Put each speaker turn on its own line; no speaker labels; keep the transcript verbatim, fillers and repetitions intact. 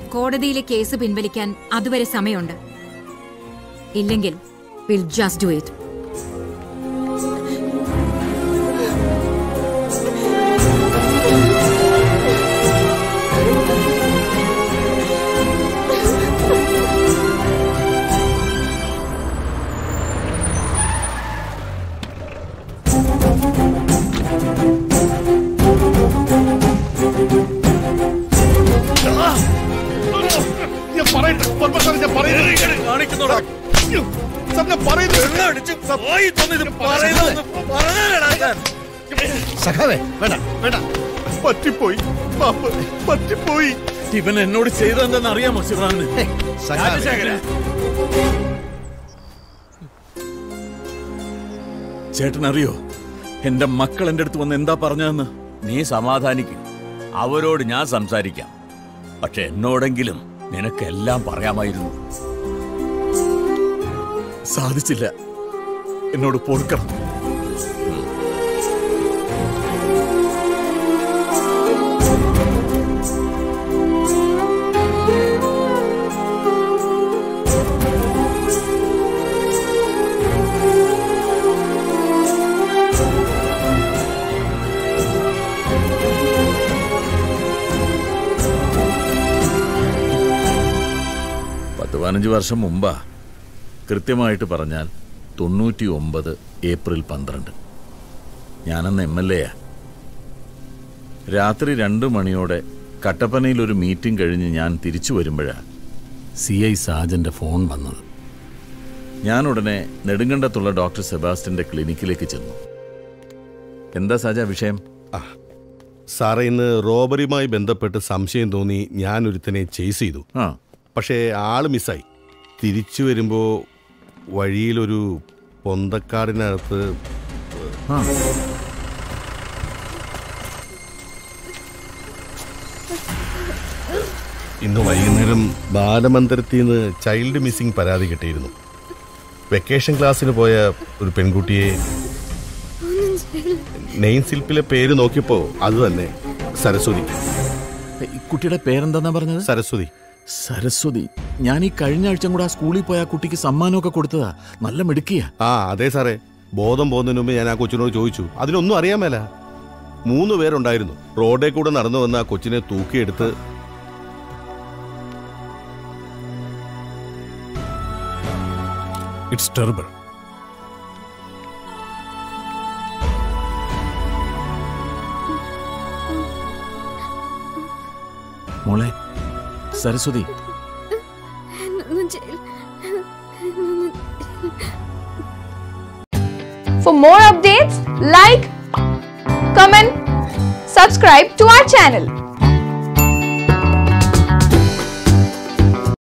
കോടതിയിലെ കേസ് പിൻവലിക്കാൻ അതുവരെ സമയമുണ്ട്. ഇല്ലെങ്കിൽ വിൽ ജസ്റ്റ് ഡു ഇറ്റ്.
പറ്റിപ്പോയി പറ്റിപ്പോയി. ഇവൻ എന്നോട് ചെയ്തെന്തെന്ന് അറിയാമോ ശിവറാമിന്? ചേട്ടൻ അറിയോ എന്റെ മക്കൾ എന്റെ അടുത്ത് വന്ന് എന്താ പറഞ്ഞതെന്ന്?
നീ സമാധാനിക്കും, അവരോട് ഞാൻ സംസാരിക്കാം. പക്ഷെ എന്നോടെങ്കിലും നിനക്കെല്ലാം പറയാമായിരുന്നു.
സാധിച്ചില്ല. എന്നോട് പൊറുക്കണം. പതിനഞ്ച് വർഷം മുമ്പാ, കൃത്യമായിട്ട് പറഞ്ഞാൽ തൊണ്ണൂറ്റി ഒമ്പത് ഏപ്രിൽ പന്ത്രണ്ട്. ഞാനന്ന് എം എൽ എയാ. രാത്രി രണ്ട് മണിയോടെ കട്ടപ്പനയിൽ ഒരു മീറ്റിംഗ് കഴിഞ്ഞ് ഞാൻ തിരിച്ചു വരുമ്പോഴാണ് സി ഐ സാജന്റെ ഫോൺ വന്നത്. ഞാൻ ഉടനെ നെടുങ്കണ്ടത്തുള്ള ഡോക്ടർ സെബാസ്റ്റ്യന്റെ ക്ലിനിക്കിലേക്ക് ചെന്നു. എന്താ സാജ വിഷയം?
സാറേ, ഇന്ന് റോബറിയുമായി ബന്ധപ്പെട്ട് സംശയം തോന്നി ഞാൻ ഒരുത്തനെ ചേസ് ചെയ്തു. പക്ഷേ ആള് മിസ്സായി. തിരിച്ചു വരുമ്പോ വഴിയിലൊരു പൊന്തക്കാടിനകത്ത് ഇന്ന് വൈകുന്നേരം ബാലമന്ദിരത്തിൽ നിന്ന് ചൈൽഡ് മിസ്സിംഗ് പരാതി കിട്ടിയിരുന്നു. വെക്കേഷൻ ക്ലാസ്സിന് പോയ ഒരു പെൺകുട്ടിയെ നെയിം സ്ലിപ്പിലെ പേര് നോക്കിയപ്പോ അത് തന്നെ സരസ്വതി.
കുട്ടിയുടെ പേരെന്താ പറഞ്ഞത്?
സരസ്വതി.
സരസ്വതി. ഞാൻ ഈ കഴിഞ്ഞ ആഴ്ച കൂടെ ആ സ്കൂളിൽ പോയ ആ കുട്ടിക്ക് സമ്മാനമൊക്കെ കൊടുത്തതാ. നല്ല മിടുക്കിയാ.
ആ അതെ സാറേ, ബോധം പോകുന്നതിന് മുമ്പ് ഞാൻ ആ കൊച്ചിനോട് ചോദിച്ചു. അതിനൊന്നും അറിയാൻ മേല. മൂന്ന് പേരുണ്ടായിരുന്നു. റോഡേ കൂടെ നടന്നു വന്ന ആ കൊച്ചിനെ തൂക്കിയെടുത്ത്
ഇറ്റ്സ് ടെറിബിൾ. മോളെ Saraswati,
For more updates, like, comment, subscribe to our channel.